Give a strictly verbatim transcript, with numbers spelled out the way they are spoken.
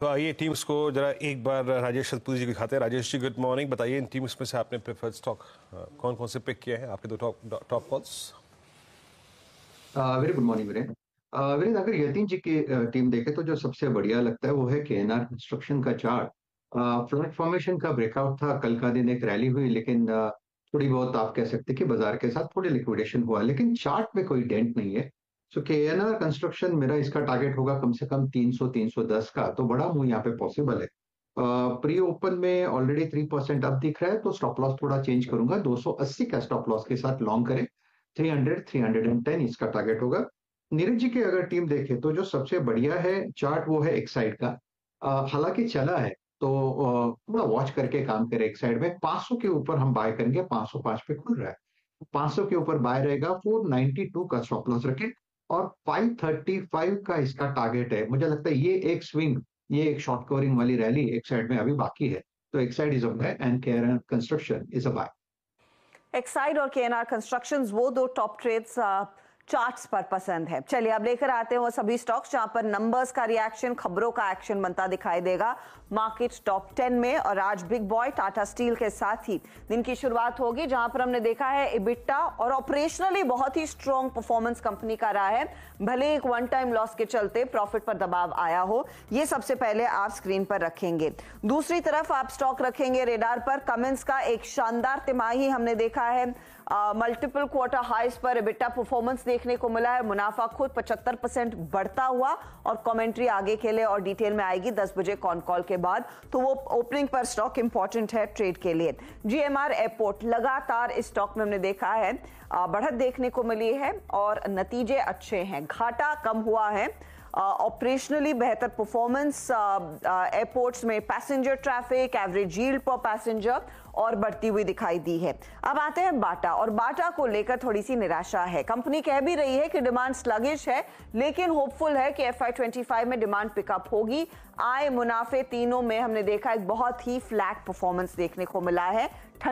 तो आइए टीम्स को जरा एक बार राजेश सतपुरी जी दिखाते हैं। राजेश जी गुड मॉर्निंग, बताइए इन टीम्स में से आपने प्रेफर्ड स्टॉक कौन कौन से पिक किए हैं, आपके दो top top calls. Very good morning Viren. Viren, अगर यतीन जी की टीम देखे तो जो सबसे बढ़िया लगता है वो है केएनआर कंस्ट्रक्शन का चार्ट। फ्लैट फॉर्मेशन का ब्रेकआउट था, कल का दिन एक रैली हुई, लेकिन uh, थोड़ी बहुत आप कह सकते हैं कि बाजार के साथ थोड़ी लिक्विडेशन हुआ, लेकिन चार्ट में कोई डेंट नहीं है। सो केएनआर कंस्ट्रक्शन मेरा इसका टारगेट होगा कम से कम तीन सौ तीन सौ दस का, तो बड़ा मूव यहाँ पे पॉसिबल है। प्री ओपन में ऑलरेडी थ्री परसेंट अब दिख रहा है, तो स्टॉप लॉस थोड़ा चेंज करूंगा, दो सौ अस्सी का स्टॉप लॉस के साथ लॉन्ग करें। तीन सौ, तीन सौ दस इसका टारगेट होगा। नीरज जी की अगर टीम देखे तो जो सबसे बढ़िया है चार्ट वो है एक्साइड का। अ, हालांकि चला है तो अ, थोड़ा वॉच करके काम करें। एक साइड में पाँच सौ के ऊपर हम बाय करेंगे, पाँच सौ पाँच पे खुल रहा है, पाँच सौ के ऊपर बाय रहेगा, चार सौ बानवे का स्टॉप लॉस रखें और पाँच सौ पैंतीस का इसका टारगेट है। मुझे लगता है ये एक स्विंग, ये एक शॉर्ट कवरिंग वाली रैली एक साइड में अभी बाकी है, तो एक side is a buy and KNR construction is a buy. Exide और केएनआर कंस्ट्रक्शंस वो दो टॉप ट्रेड्स चार्ट्स पर पसंद है। चलिए अब लेकर आते हैं वो सभी स्टॉक्स जहां पर नंबर्स का रिएक्शन, खबरों का एक्शन बनता दिखाई देगा। मार्केट टॉप टेन में और आज बिग बॉय टाटा स्टील के साथ ही दिन की शुरुआत होगी, जहां पर हमने देखा है इबिट्टा और ऑपरेशनली बहुत ही स्ट्रॉन्ग परफॉर्मेंस कंपनी का रहा है, भले एक वन टाइम लॉस के चलते प्रॉफिट पर दबाव आया हो। ये सबसे पहले आप स्क्रीन पर रखेंगे। दूसरी तरफ आप स्टॉक रखेंगे रेडार पर कमेंस का एक शानदार तिमाही हमने देखा है, मल्टीपल क्वार्टर हाइस पर इबिट्टा परफॉर्मेंस देखने को मिला है, मुनाफा खुद पचहत्तर परसेंट बढ़ता हुआ, और कमेंट्री आगे के लिए और डिटेल में आएगी दस बजे कॉन कॉल के बाद, तो वो ओपनिंग पर स्टॉक इंपॉर्टेंट है ट्रेड के लिए। जीएमआर एयरपोर्ट लगातार इस स्टॉक में हमने देखा है बढ़त देखने को मिली है और नतीजे अच्छे हैं, घाटा कम हुआ है, ऑपरेशनली uh, बेहतर परफॉर्मेंस, एयरपोर्ट्स में passenger traffic, average yield per passenger और बढ़ती हुई दिखाई दी है। अब आते हैं बाटा, और बाटा को लेकर थोड़ी सी निराशा है। कंपनी कह भी रही है कि डिमांड स्लगिश है, लेकिन होपफुल है कि एफ आई ट्वेंटी फाइव में डिमांड पिकअप होगी। आय, मुनाफे तीनों में हमने देखा एक बहुत ही फ्लैट परफॉर्मेंस देखने को मिला है।